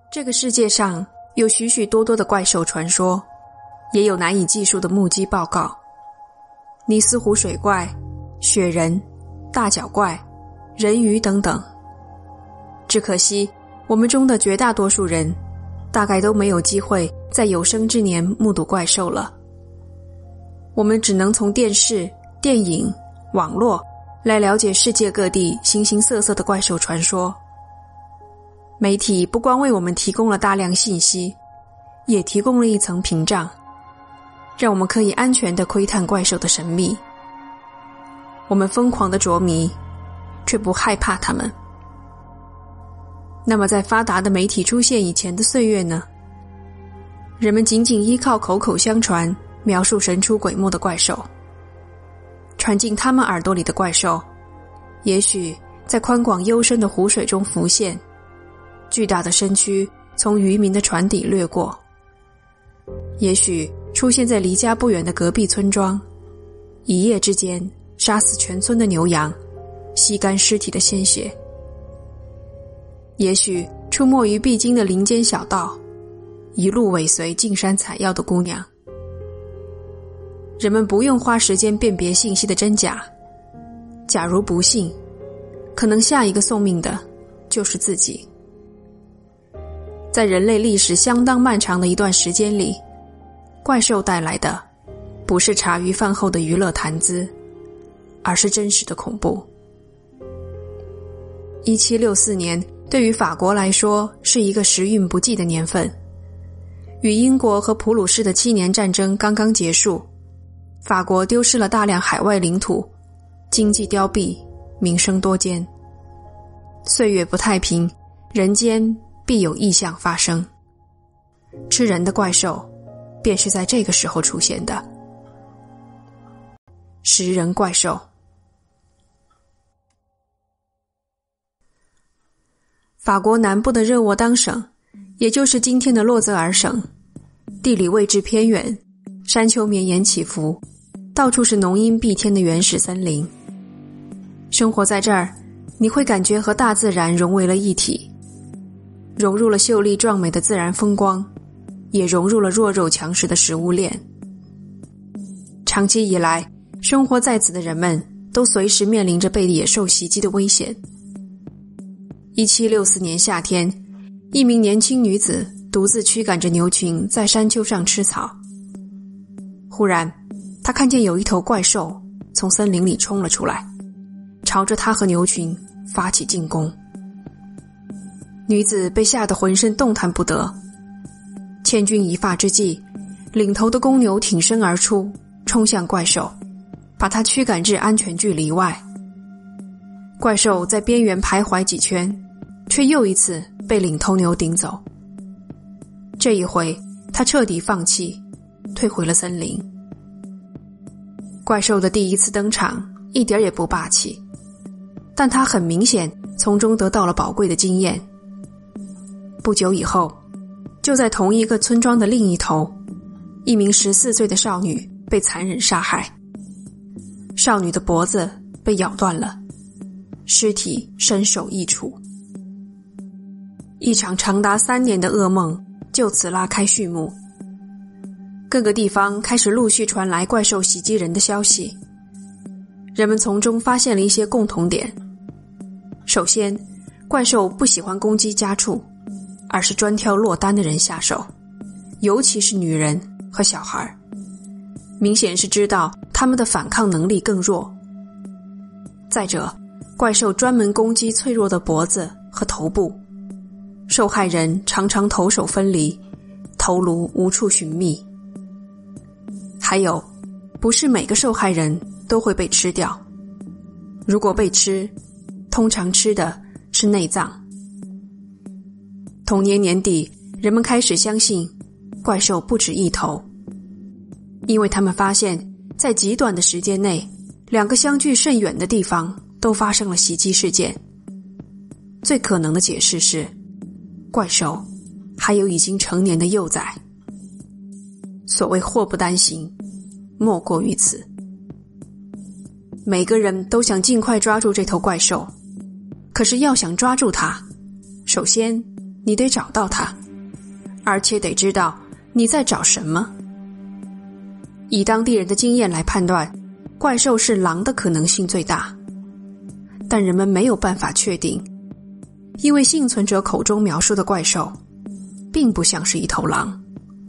这个世界上有许许多多的怪兽传说，也有难以计数的目击报告。尼斯湖水怪、雪人、大脚怪、人鱼等等。只可惜我们中的绝大多数人大概都没有机会在有生之年目睹怪兽了。我们只能从电视、电影、网络来了解世界各地形形色色的怪兽传说。媒体不光为我们提供了大量信息，也提供了一层屏障，让我们可以安全地窥探怪兽的神秘。我们疯狂地着迷，却不害怕它们。那么在发达的媒体出现以前的岁月呢？人们仅仅依靠口口相传描述神出鬼没的怪兽。传进他们耳朵里的怪兽，也许在宽广幽深的湖水中浮现，巨大的身躯从渔民的船底掠过，也许出现在离家不远的隔壁村庄，一夜之间杀死全村的牛羊，吸干尸体的鲜血。也许出没于必经的林间小道，一路尾随进山采药的姑娘。人们不用花时间辨别信息的真假，假如不信，可能下一个送命的就是自己。在人类历史相当漫长的一段时间里，怪兽带来的不是茶余饭后的娱乐谈资，而是真实的恐怖。1764年对于法国来说是一个时运不济的年份，与英国和普鲁士的7年战争刚刚结束，法国丢失了大量海外领土，经济凋敝，民生多艰。岁月不太平，人间必有异象发生。吃人的怪兽便是在这个时候出现的。食人怪兽。法国南部的热沃当省，也就是今天的洛泽尔省，地理位置偏远，山丘绵延起伏，到处是浓荫蔽天的原始森林。生活在这儿，你会感觉和大自然融为了一体，融入了秀丽壮美的自然风光，也融入了弱肉强食的食物链。长期以来，生活在此的人们都随时面临着被野兽袭击的危险。1764年夏天，一名年轻女子独自驱赶着牛群在山丘上吃草。忽然，她看见有一头怪兽从森林里冲了出来，朝着她和牛群发起进攻。女子被吓得浑身动弹不得。千钧一发之际，领头的公牛挺身而出，冲向怪兽，把它驱赶至安全距离外。怪兽在边缘徘徊几圈，却又一次被领头牛顶走。这一回，他彻底放弃，退回了森林。怪兽的第一次登场一点也不霸气，但他很明显从中得到了宝贵的经验。不久以后，就在同一个村庄的另一头，一名14岁的少女被残忍杀害。少女的脖子被咬断了，尸体身首异处。一场长达3年的噩梦就此拉开序幕。各个地方开始陆续传来怪兽袭击人的消息，人们从中发现了一些共同点。首先，怪兽不喜欢攻击家畜，而是专挑落单的人下手，尤其是女人和小孩，明显是知道他们的反抗能力更弱。再者，怪兽专门攻击脆弱的脖子和头部，受害人常常头手分离，头颅无处寻觅。还有，不是每个受害人都会被吃掉，如果被吃，通常吃的是内脏。同年年底，人们开始相信怪兽不止一头，因为他们发现在极短的时间内，2个相距甚远的地方都发生了袭击事件。最可能的解释是，怪兽还有已经成年的幼崽。所谓祸不单行，莫过于此。每个人都想尽快抓住这头怪兽，可是要想抓住它，首先你得找到它。 而且得知道你在找什么。以当地人的经验来判断，怪兽是狼的可能性最大，但人们没有办法确定，因为幸存者口中描述的怪兽并不像是一头狼。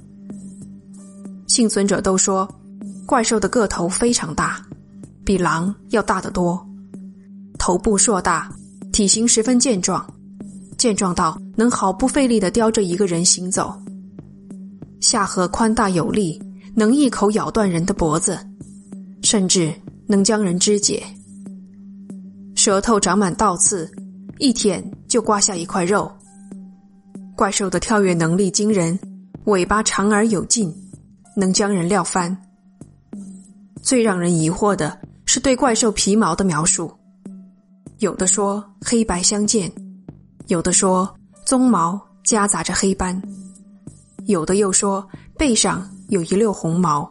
幸存者都说怪兽的个头非常大，比狼要大得多，头部硕大，体型十分健壮，健壮到能毫不费力地叼着一个人行走，下颌宽大有力，能一口咬断人的脖子，甚至能将人肢解。舌头长满倒刺，一舔就刮下一块肉。怪兽的跳跃能力惊人，尾巴长而有劲，能将人撂翻。最让人疑惑的是对怪兽皮毛的描述，有的说黑白相间，有的说鬃毛夹杂着黑斑，有的又说背上有一溜红毛。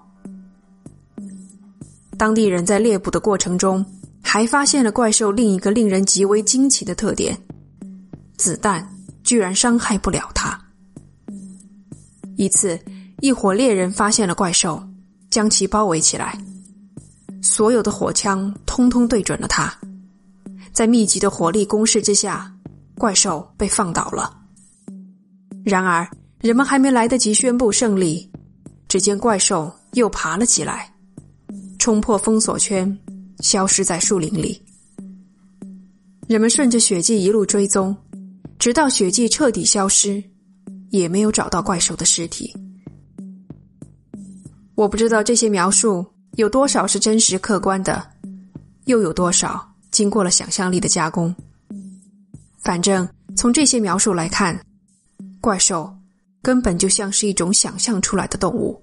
当地人在猎捕的过程中还发现了怪兽另一个令人极为惊奇的特点，子弹居然伤害不了它。一次，一伙猎人发现了怪兽，将其包围起来，所有的火枪通通对准了它。在密集的火力攻势之下，怪兽被放倒了。然而人们还没来得及宣布胜利，只见怪兽又爬了起来，冲破封锁圈，消失在树林里。人们顺着血迹一路追踪，直到血迹彻底消失，也没有找到怪兽的尸体。我不知道这些描述有多少是真实客观的，又有多少经过了想象力的加工。反正从这些描述来看，怪兽根本就像是一种想象出来的动物。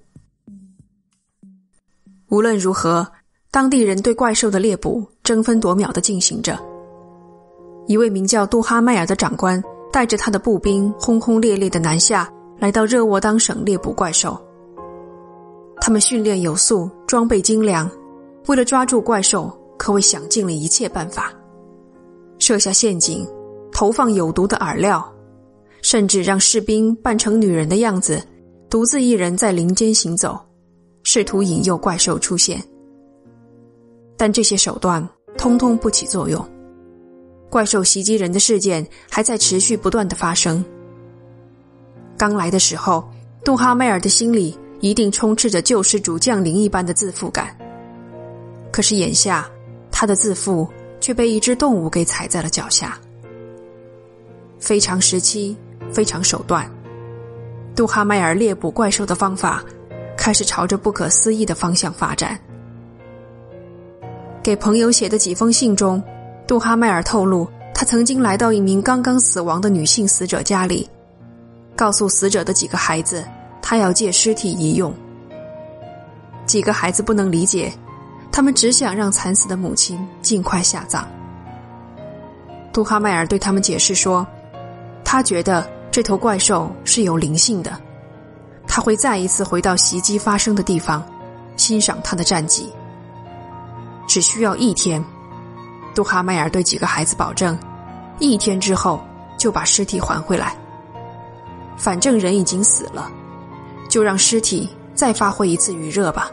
无论如何，当地人对怪兽的猎捕争分夺秒地进行着。一位名叫杜哈迈尔的长官带着他的步兵轰轰烈烈地南下，来到热沃当省猎捕怪兽。他们训练有素，装备精良，为了抓住怪兽可谓想尽了一切办法，设下陷阱，投放有毒的饵料，甚至让士兵扮成女人的样子，独自一人在林间行走，试图引诱怪兽出现。但这些手段通通不起作用，怪兽袭击人的事件还在持续不断地发生。刚来的时候，杜哈迈尔的心里一定充斥着救世主降临一般的自负感，可是眼下他的自负却被一只动物给踩在了脚下。非常时期，非常手段，杜哈迈尔猎捕怪兽的方法开始朝着不可思议的方向发展。给朋友写的几封信中，杜哈迈尔透露他曾经来到一名刚刚死亡的女性死者家里，告诉死者的几个孩子他要借尸体一用。几个孩子不能理解，他们只想让惨死的母亲尽快下葬。杜哈迈尔对他们解释说，他觉得这头怪兽是有灵性的，他会再一次回到袭击发生的地方，欣赏他的战绩。只需要1天，杜哈迈尔对几个孩子保证，1天之后就把尸体还回来。反正人已经死了，就让尸体再发挥一次余热吧。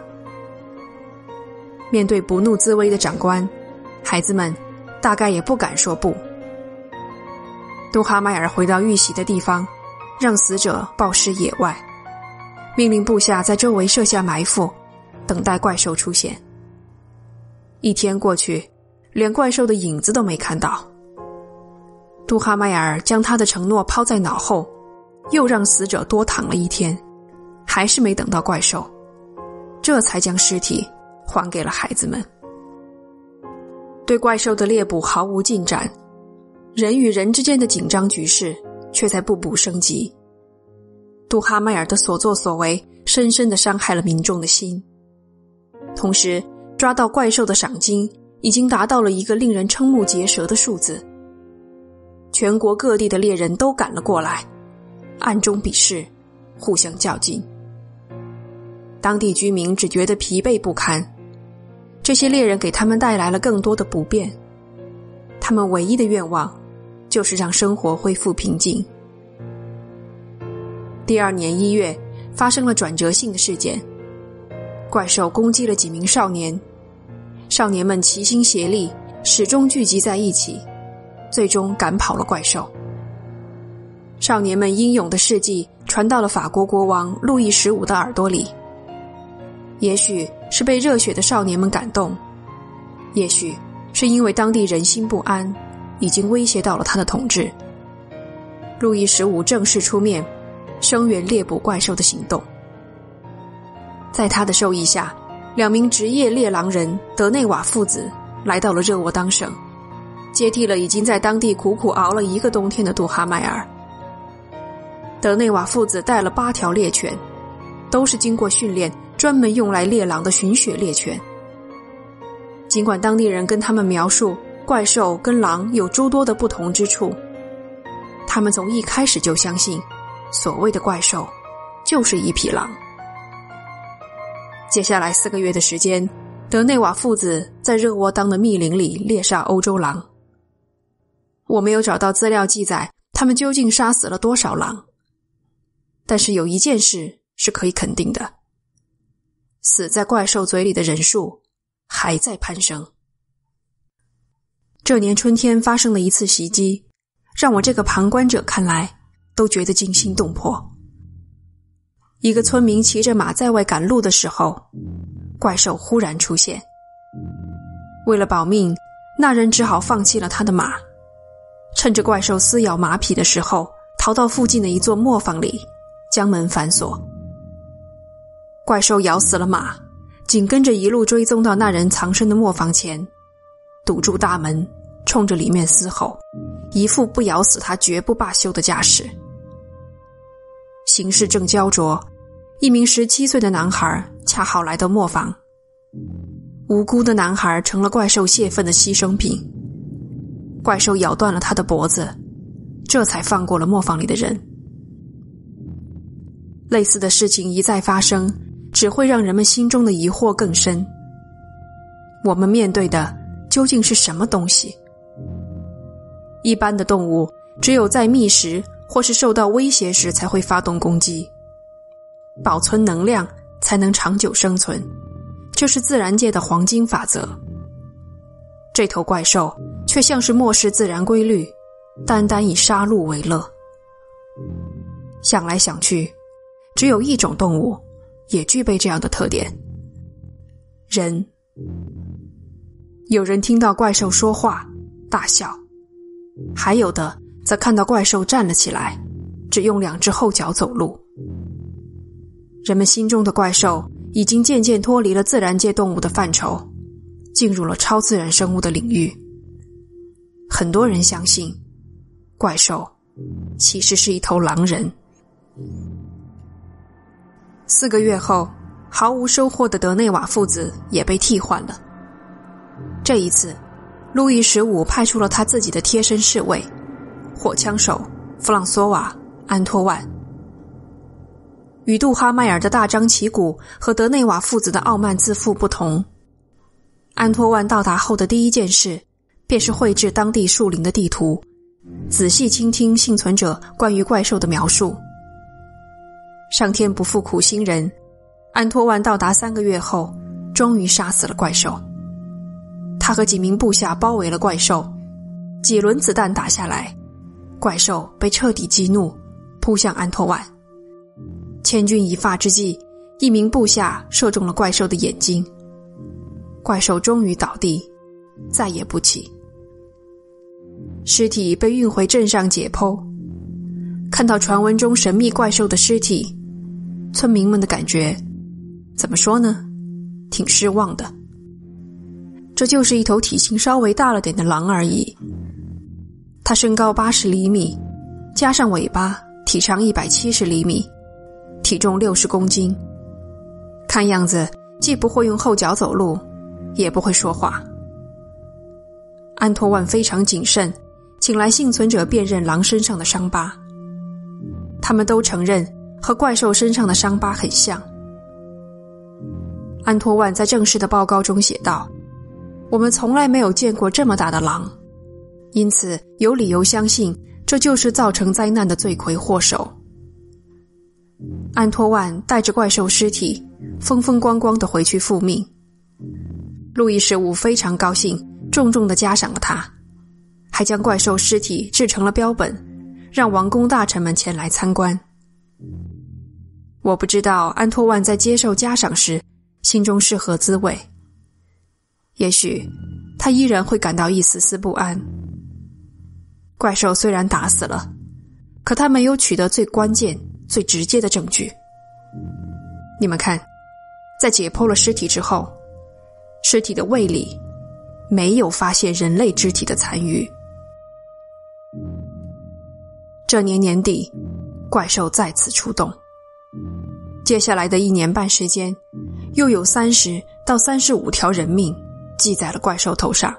面对不怒自威的长官，孩子们大概也不敢说不。杜哈迈尔回到遇袭的地方，让死者暴尸野外，命令部下在周围设下埋伏，等待怪兽出现。1天过去，连怪兽的影子都没看到。杜哈迈尔将他的承诺抛在脑后，又让死者多躺了1天，还是没等到怪兽，这才将尸体还给了孩子们。对怪兽的猎捕毫无进展，人与人之间的紧张局势却在步步升级。杜哈迈尔的所作所为深深地伤害了民众的心，同时抓到怪兽的赏金已经达到了一个令人瞠目结舌的数字。全国各地的猎人都赶了过来，暗中比试，互相较劲。当地居民只觉得疲惫不堪，这些猎人给他们带来了更多的不便，他们唯一的愿望就是让生活恢复平静。 第二年1月，发生了转折性的事件，怪兽攻击了几名少年，少年们齐心协力，始终聚集在一起，最终赶跑了怪兽。少年们英勇的事迹传到了法国国王路易15的耳朵里，也许是被热血的少年们感动，也许是因为当地人心不安，已经威胁到了他的统治。路易15正式出面声援猎捕怪兽的行动。在他的授意下，2名职业猎狼人德内瓦父子来到了热沃当省，接替了已经在当地苦苦熬了1个冬天的杜哈迈尔。德内瓦父子带了8条猎犬，都是经过训练专门用来猎狼的寻血猎犬。尽管当地人跟他们描述怪兽跟狼有诸多的不同之处，他们从一开始就相信所谓的怪兽就是一匹狼。接下来4个月的时间，德内瓦父子在热沃当的密林里猎杀欧洲狼。我没有找到资料记载他们究竟杀死了多少狼，但是有一件事是可以肯定的，死在怪兽嘴里的人数还在攀升。这年春天发生的一次袭击，让我这个旁观者看来都觉得惊心动魄。一个村民骑着马在外赶路的时候，怪兽忽然出现。为了保命，那人只好放弃了他的马，趁着怪兽撕咬马匹的时候，逃到附近的一座磨坊里，将门反锁。怪兽咬死了马，紧跟着一路追踪到那人藏身的磨坊前，堵住大门，冲着里面嘶吼，一副不咬死他绝不罢休的架势。形势正焦灼，一名17岁的男孩恰好来到磨坊，无辜的男孩成了怪兽泄愤的牺牲品。怪兽咬断了他的脖子，这才放过了磨坊里的人。类似的事情一再发生，只会让人们心中的疑惑更深。我们面对的究竟是什么东西？一般的动物只有在觅食或是受到威胁时才会发动攻击，保存能量才能长久生存，这是自然界的黄金法则。这头怪兽却像是漠视自然规律，单单以杀戮为乐。想来想去，只有一种动物也具备这样的特点：人。有人听到怪兽说话大笑，还有的则看到怪兽站了起来，只用2只后脚走路。人们心中的怪兽已经渐渐脱离了自然界动物的范畴，进入了超自然生物的领域。很多人相信，怪兽其实是一头狼人。4个月后，毫无收获的德内瓦父子也被替换了。这一次，路易15派出了他自己的贴身侍卫，火枪手弗朗索瓦·安托万。与杜哈迈尔的大张旗鼓和德内瓦父子的傲慢自负不同，安托万到达后的第一件事便是绘制当地树林的地图，仔细倾听幸存者关于怪兽的描述。上天不负苦心人，安托万到达3个月后终于杀死了怪兽。他和几名部下包围了怪兽，几轮子弹打下来，怪兽被彻底激怒，扑向安托万。千钧一发之际，一名部下射中了怪兽的眼睛，怪兽终于倒地，再也不起。尸体被运回镇上解剖，看到传闻中神秘怪兽的尸体，村民们的感觉怎么说呢？挺失望的。这就是一头体型稍微大了点的狼而已。它身高80厘米，加上尾巴，体长170厘米，体重60公斤。看样子既不会用后脚走路，也不会说话。安托万非常谨慎，请来幸存者辨认狼身上的伤疤。他们都承认和怪兽身上的伤疤很像。安托万在正式的报告中写道：我们从来没有见过这么大的狼，因此有理由相信这就是造成灾难的罪魁祸首。 安托万带着怪兽尸体风风光光地回去复命。路易15非常高兴，重重地嘉赏了他，还将怪兽尸体制成了标本，让王公大臣们前来参观。我不知道安托万在接受嘉赏时心中是何滋味，也许他依然会感到一丝丝不安。怪兽虽然打死了，可他没有取得最关键最直接的证据。你们看，在解剖了尸体之后，尸体的胃里没有发现人类肢体的残余。这年年底，怪兽再次出动。接下来的1年半时间，又有30到35条人命记在了怪兽头上。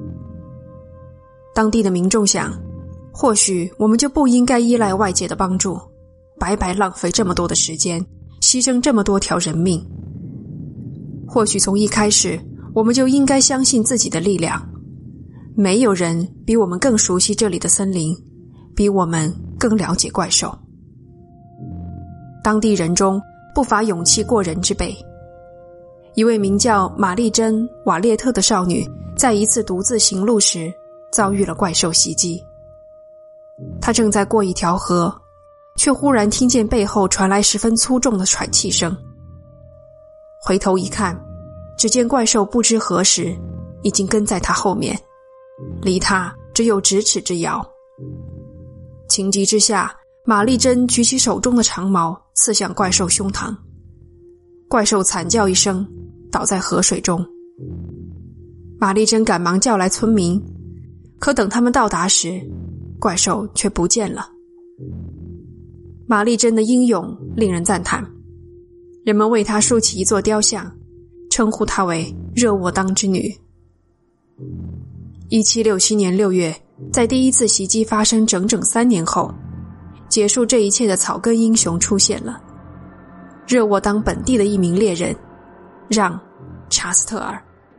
当地的民众想，或许我们就不应该依赖外界的帮助，白白浪费这么多的时间，牺牲这么多条人命。或许从一开始，我们就应该相信自己的力量。没有人比我们更熟悉这里的森林，比我们更了解怪兽。当地人中不乏勇气过人之辈。一位名叫玛丽珍·瓦列特的少女，在一次独自行路时遭遇了怪兽袭击。她正在过一条河，却忽然听见背后传来十分粗重的喘气声。回头一看，只见怪兽不知何时已经跟在她后面，离她只有咫尺之遥。情急之下，玛丽珍举起手中的长矛刺向怪兽胸膛，怪兽惨叫一声，倒在河水中。玛丽珍赶忙叫来村民，可等他们到达时，怪兽却不见了。玛丽珍的英勇令人赞叹，人们为她竖起一座雕像，称呼她为热沃当之女。1767年6月，在第一次袭击发生整整3年后，结束这一切的草根英雄出现了。热沃当本地的一名猎人，让·查斯特尔。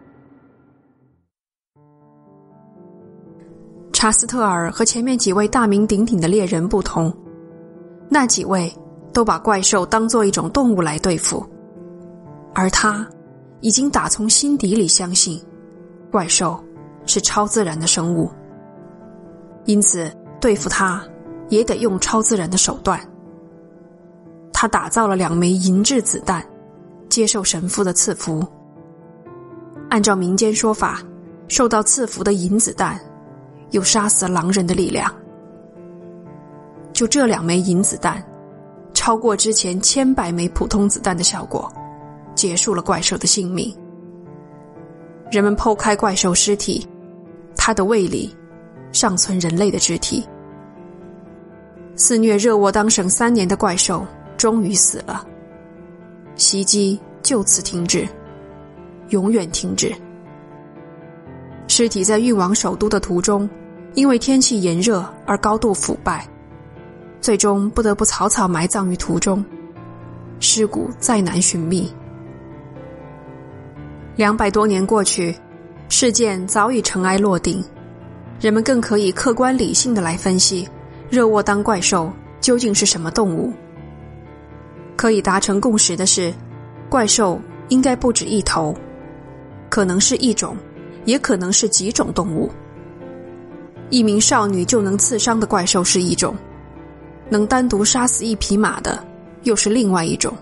查斯特尔和前面几位大名鼎鼎的猎人不同，那几位都把怪兽当作一种动物来对付，而他已经打从心底里相信怪兽是超自然的生物，因此对付它也得用超自然的手段。他打造了2枚银质子弹，接受神父的赐福。按照民间说法，受到赐福的银子弹有杀死狼人的力量。就这2枚银子弹，超过之前千百枚普通子弹的效果，结束了怪兽的性命。人们剖开怪兽尸体，它的胃里尚存人类的肢体。肆虐热沃当省3年的怪兽终于死了，袭击就此停止，永远停止。尸体在运往首都的途中，因为天气炎热而高度腐败，最终不得不草草埋葬于途中，尸骨再难寻觅。200多年过去，事件早已尘埃落定，人们更可以客观理性地来分析热沃当怪兽究竟是什么动物。可以达成共识的是，怪兽应该不止一头，可能是一种，也可能是几种动物。一名少女就能刺伤的怪兽是一种，能单独杀死一匹马的又是另外一种。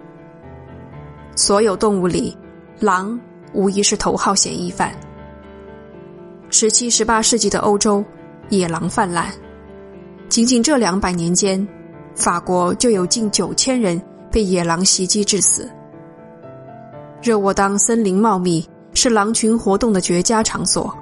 所有动物里，狼无疑是头号嫌疑犯。17、18世纪的欧洲，野狼泛滥，仅仅这200年间，法国就有近9000人被野狼袭击致死。热沃当森林茂密，是狼群活动的绝佳场所。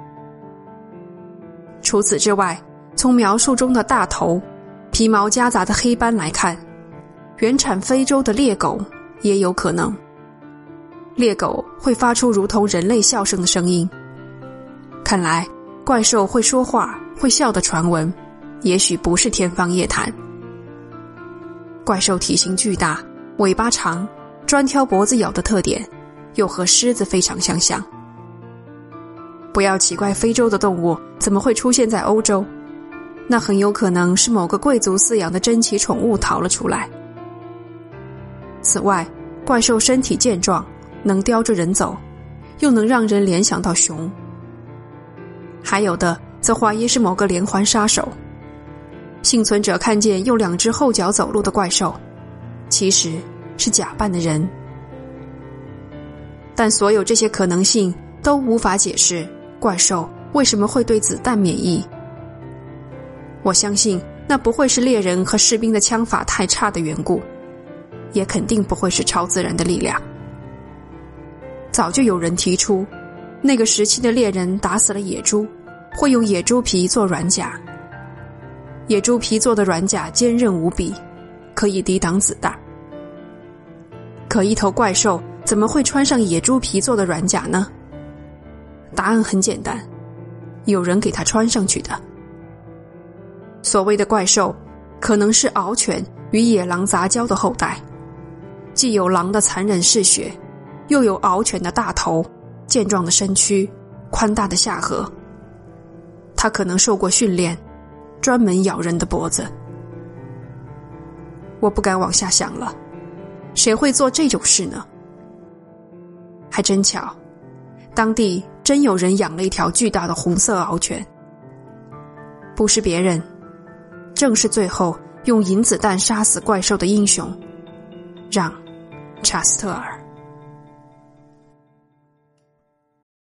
除此之外，从描述中的大头、皮毛夹杂的黑斑来看，原产非洲的猎狗也有可能。猎狗会发出如同人类笑声的声音。看来，怪兽会说话、会笑的传闻，也许不是天方夜谭。怪兽体型巨大，尾巴长，专挑脖子咬的特点，又和狮子非常相像。不要奇怪非洲的动物怎么会出现在欧洲，那很有可能是某个贵族饲养的珍奇宠物逃了出来。 此外，怪兽身体健壮，能叼着人走，又能让人联想到熊。还有的则怀疑是某个连环杀手。幸存者看见用2只后脚走路的怪兽，其实是假扮的人。但所有这些可能性都无法解释怪兽为什么会对子弹免疫。我相信那不会是猎人和士兵的枪法太差的缘故，也肯定不会是超自然的力量。早就有人提出，那个时期的猎人打死了野猪，会用野猪皮做软甲。野猪皮做的软甲坚韧无比，可以抵挡子弹。可一头怪兽怎么会穿上野猪皮做的软甲呢？答案很简单，有人给它穿上去的。所谓的怪兽，可能是獒犬与野狼杂交的后代，既有狼的残忍嗜血，又有獒犬的大头、健壮的身躯、宽大的下颌。它可能受过训练，专门咬人的脖子。我不敢往下想了，谁会做这种事呢？还真巧，当地真有人养了一条巨大的红色獒犬，不是别人，正是最后用银子弹杀死怪兽的英雄，让·查斯特尔。